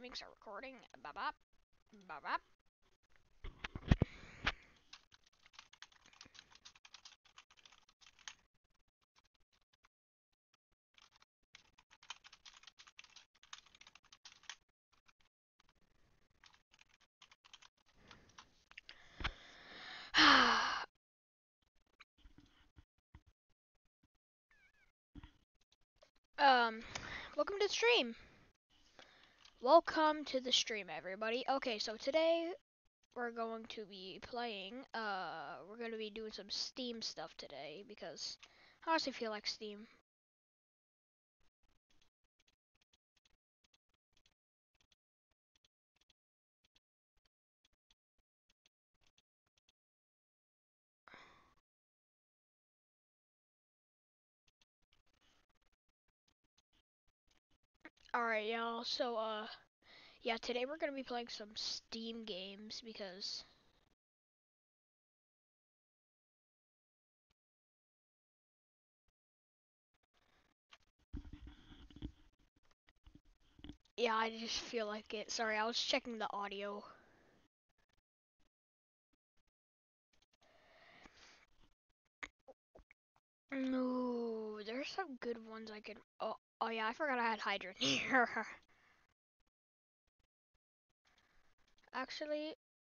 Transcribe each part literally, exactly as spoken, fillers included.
saving, start recording. Bop bop. Bop bop. um, welcome to the stream. Welcome to the stream, everybody. Okay, so today we're going to be playing. Uh, we're going to be doing some Steam stuff today because I honestly feel like Steam. Alright, y'all. So, uh, yeah, today we're going to be playing some Steam games because. Yeah, I just feel like it. Sorry, I was checking the audio. No, there's some good ones I could. Oh, oh yeah, I forgot I had Hydra in here. Actually,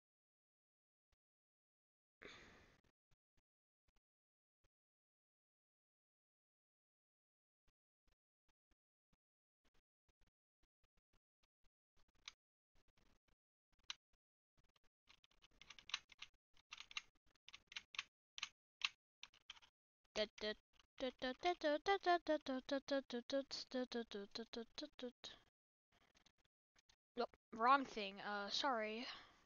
nope, wrong thing. Uh, sorry.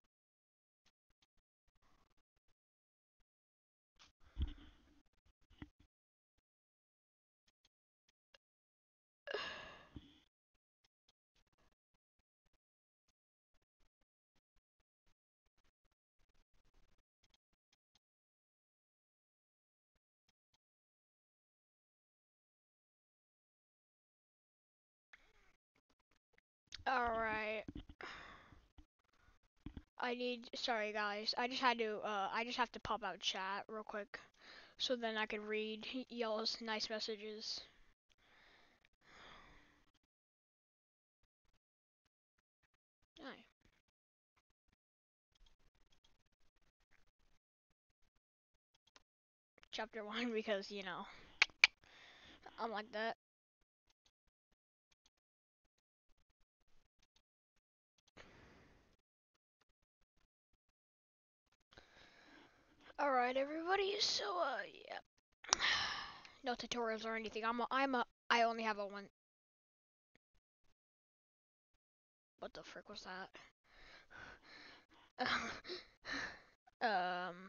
All right. I need. Sorry, guys. I just had to. Uh, I just have to pop out chat real quick, so then I can read y'all's nice messages. Alright. Chapter one because you know I'm like that. All right, everybody. So, uh, yeah. No tutorials or anything. I'm a. I'm a. I only have a one. What the frick was that? um.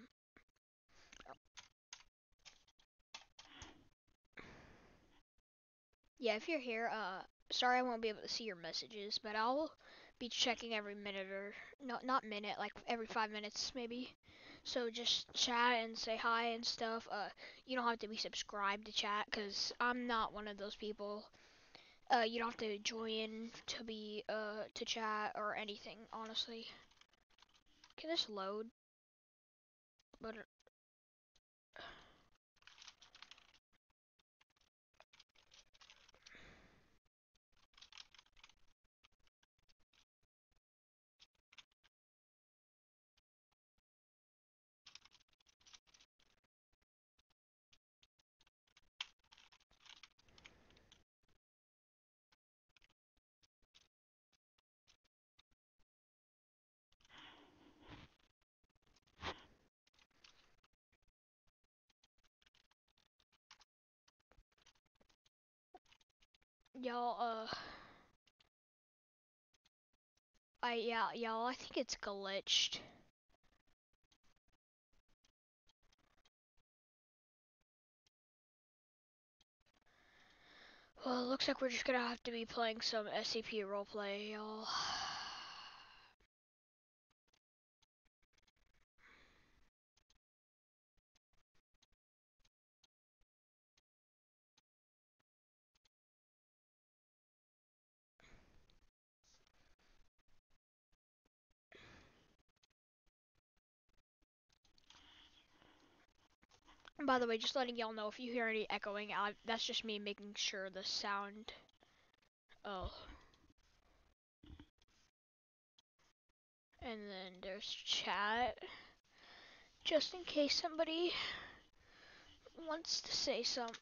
Yeah, if you're here, uh, sorry I won't be able to see your messages, but I'll be checking every minute or no, not minute, like every five minutes maybe. So just chat and say hi and stuff. Uh, you don't have to be subscribed to chat, cause I'm not one of those people. Uh, you don't have to join to be uh to chat or anything, honestly. Can this load? But y'all, uh, I yeah, y'all, I think it's glitched. Well, it looks like we're just gonna have to be playing some S C P roleplay, y'all. By the way, just letting y'all know if you hear any echoing, I, that's just me making sure the sound. Oh. And then there's chat, just in case somebody wants to say something.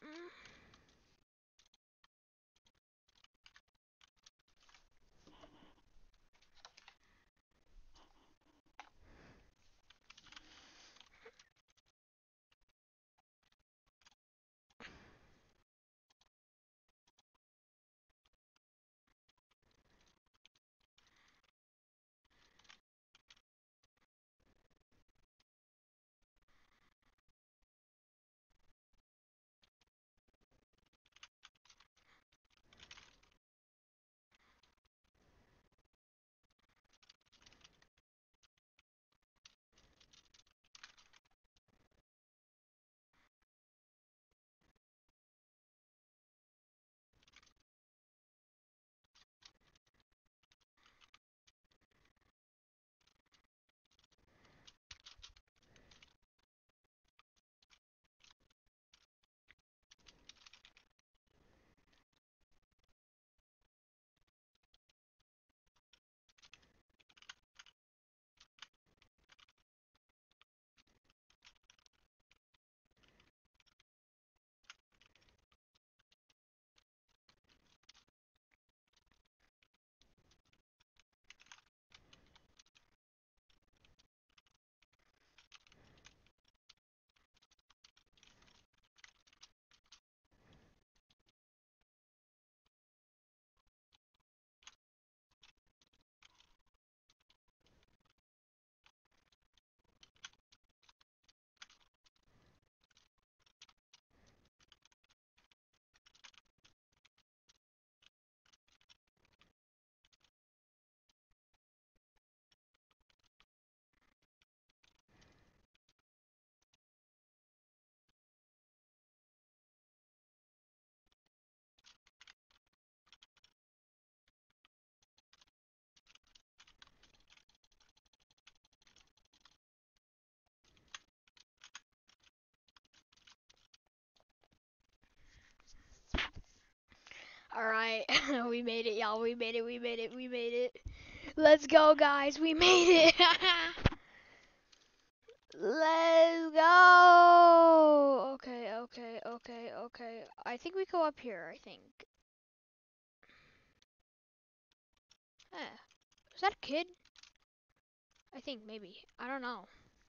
Alright, we made it, y'all. We made it, we made it, we made it. Let's go, guys. We made it. Let's go. Okay, okay, okay, okay. I think we go up here, I think. Eh. Is that a kid? I think, maybe. I don't know.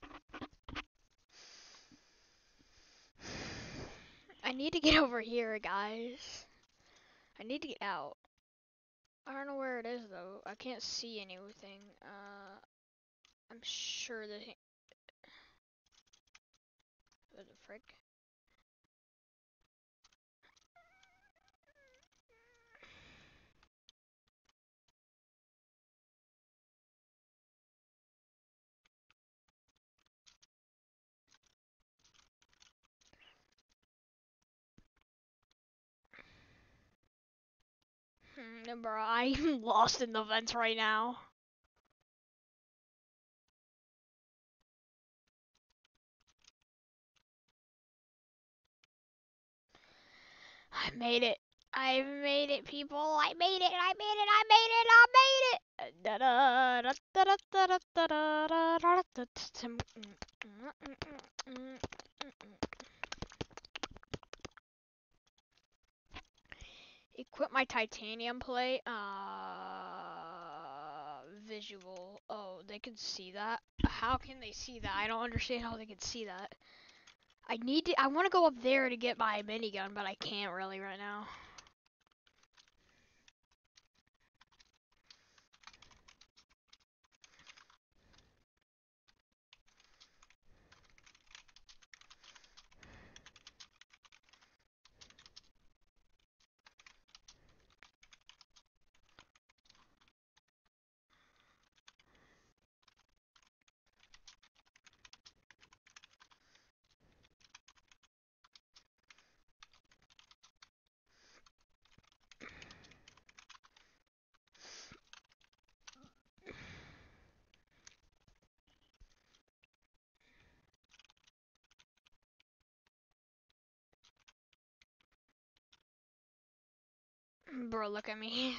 I need to get over here, guys. I need to get out. I don't know where it is, though. I can't see anything. Uh, I'm sure that... What the frick? Hmm, bro, I'm lost in the vents right now. I made it. I made it, people. I made it. I made it. I made it. I made it. Equip my titanium plate. Uh, visual. Oh, they can see that. How can they see that? I don't understand how they can see that. I need to. I want to go up there to get my minigun, but I can't really right now. Bro, look at me.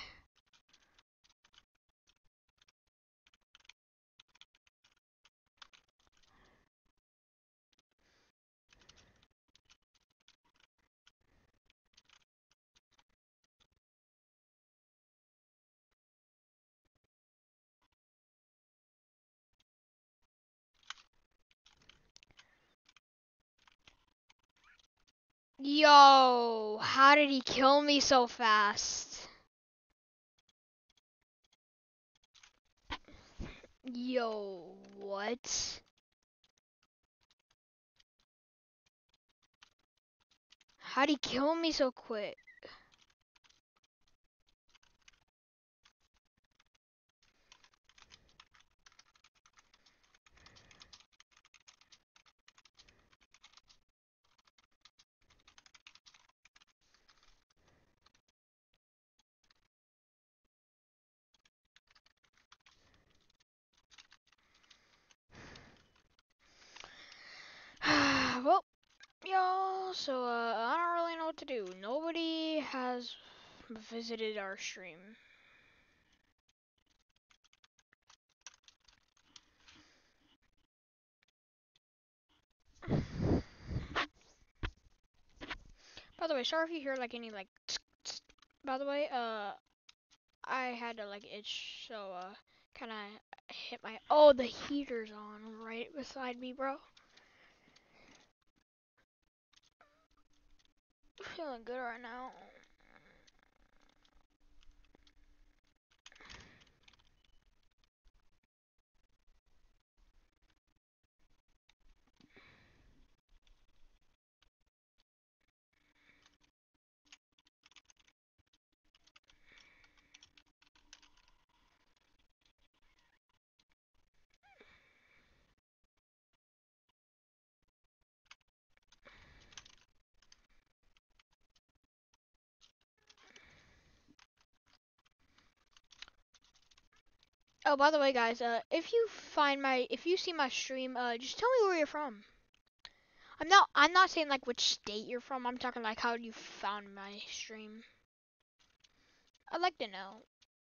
Yo, how did he kill me so fast? Yo, what? How'd he kill me so quick? Well, y'all, so uh, I don't really know what to do. Nobody has visited our stream. By the way, sorry if you hear like any like. Tsk, tsk. By the way, uh, I had to like itch, so uh, kind of hit my. Oh, the heater's on right beside me, bro. Feeling good right now. Oh, by the way, guys, uh, if you find my, if you see my stream, uh, just tell me where you're from. I'm not, I'm not saying like which state you're from. I'm talking like how you found my stream. I'd like to know.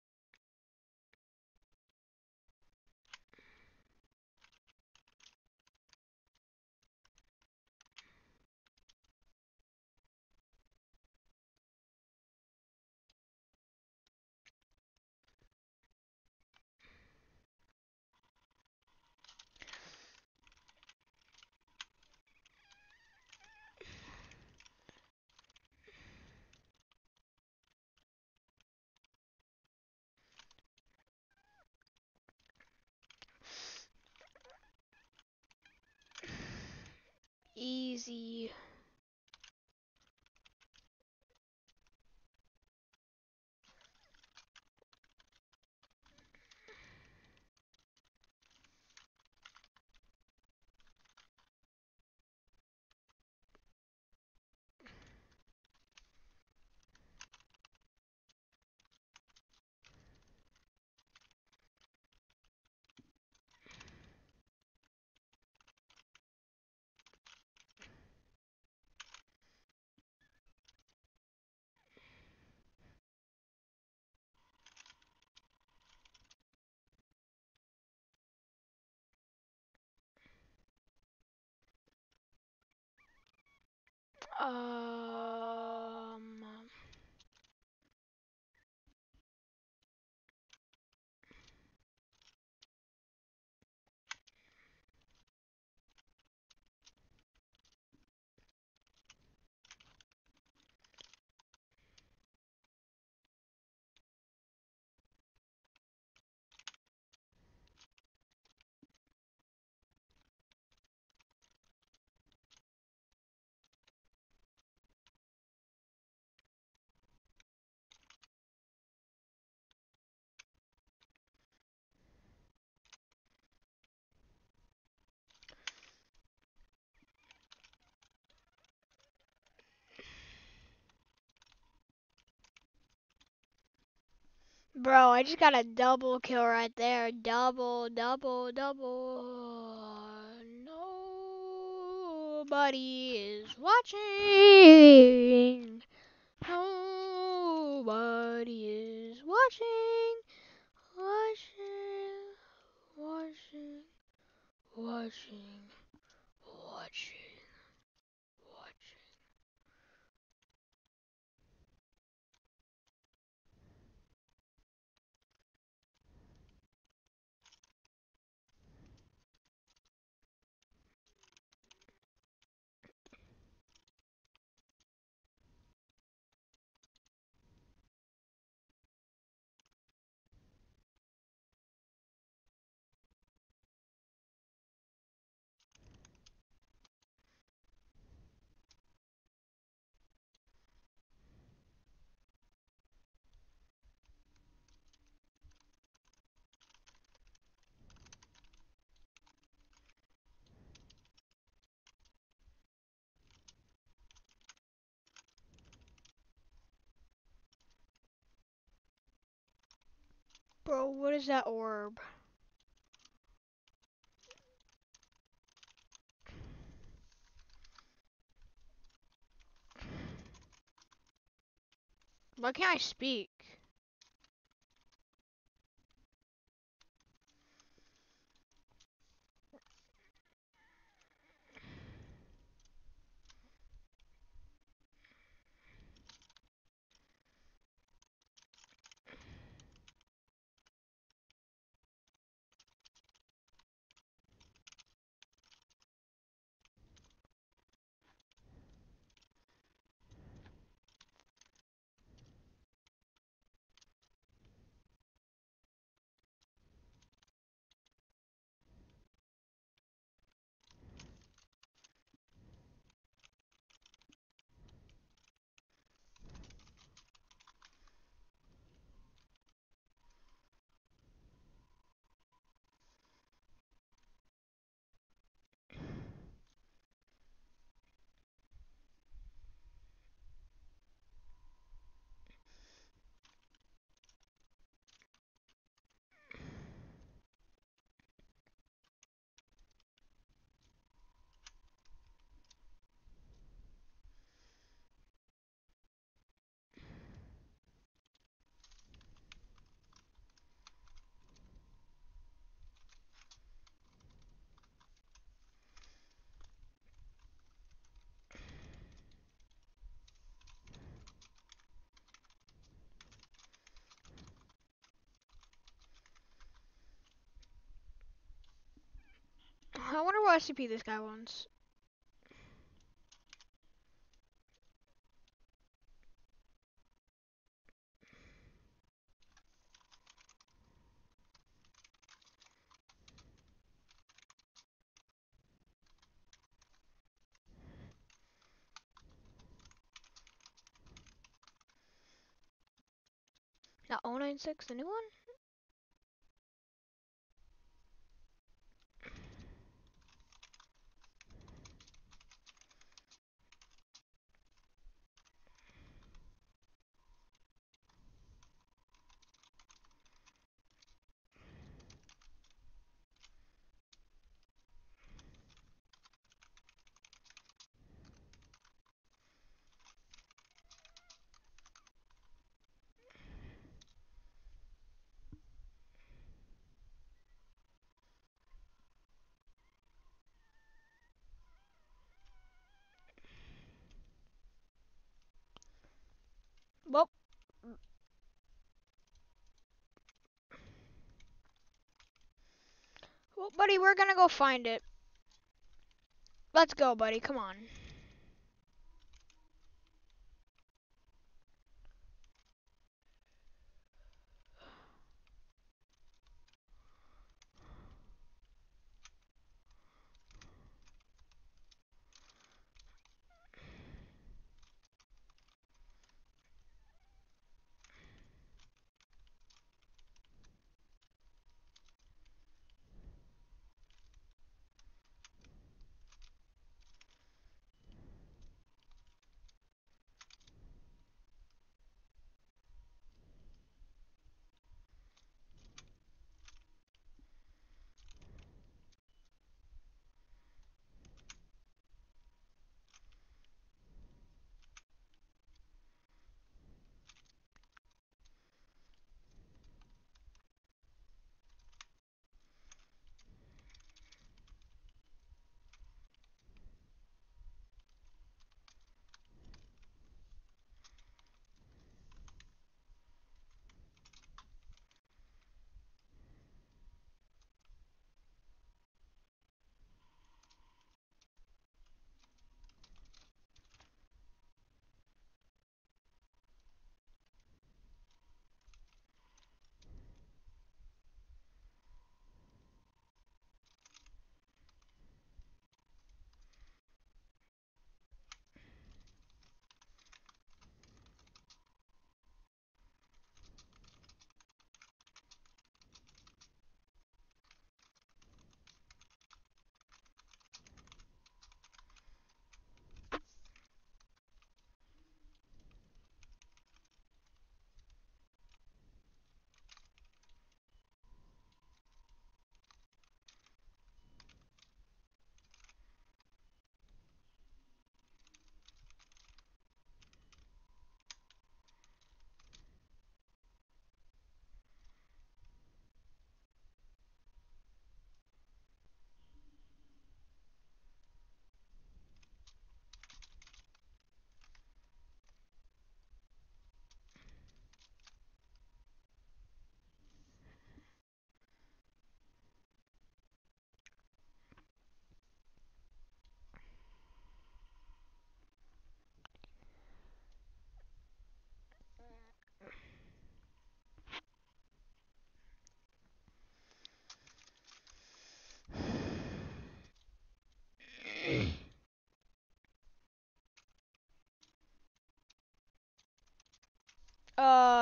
Easy. Um. Bro, I just got a double kill right there. Double, double, double. Nobody is watching. Nobody is watching, watching, watching, watching, watching, watching. Bro, what is that orb? Why can't I speak? I wonder what S C P this guy wants. Not oh nine six, the new one? Well, well, buddy, we're gonna go find it. Let's go, buddy. Come on.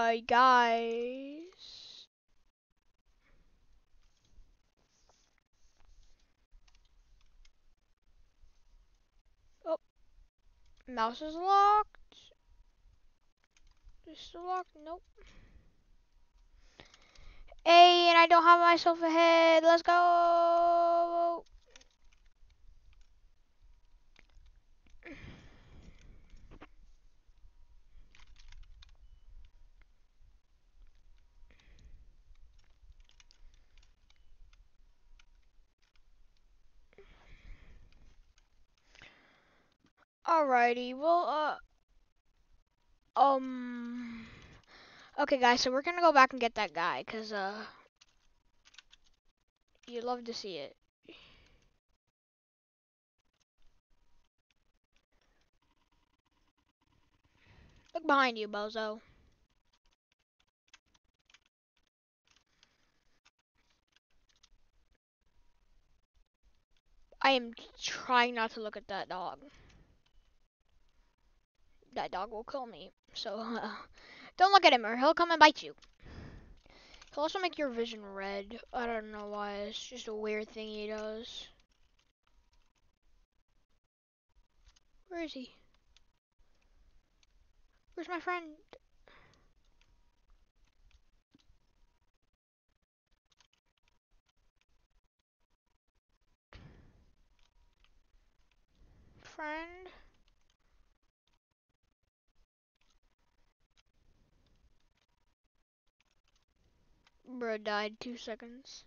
uh, guys. Oh, mouse is locked. Is still locked? Nope. Hey, and I don't have myself ahead. Let's go. Alrighty, well, uh, um, okay, guys, so we're gonna go back and get that guy, cause uh, you'd love to see it. Look behind you, bozo. I am trying not to look at that dog. That dog will kill me, so uh, don't look at him, or he'll come and bite you. He'll also make your vision red. I don't know why. It's just a weird thing he does. Where is he? Where's my friend? Friend? Bro died two seconds.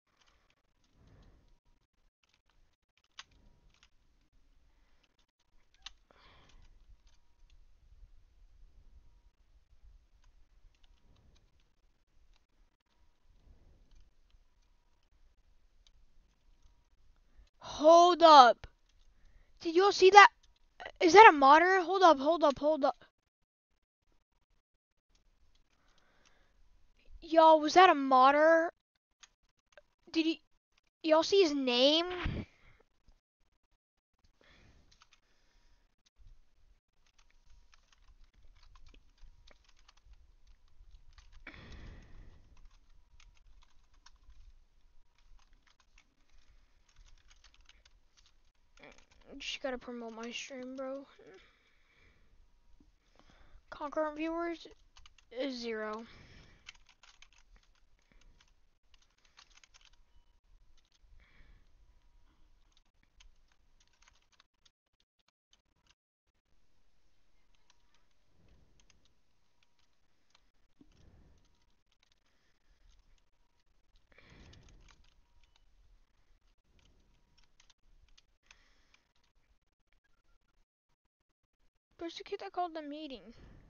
Hold up. Did you all see that? Is that a modder? Hold up, hold up, hold up. Y'all, was that a modder? Did you y'all see his name? Just gotta promote my stream, bro. Concurrent viewers is zero. Where's the kid that called the meeting?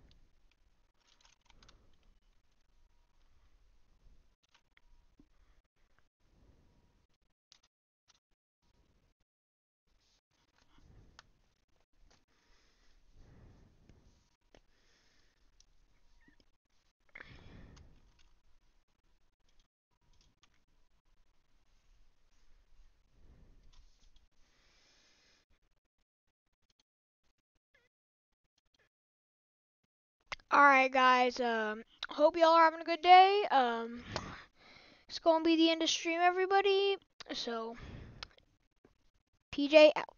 Alright, guys, um, hope y'all are having a good day. Um, it's gonna be the end of stream, everybody. So, P J out.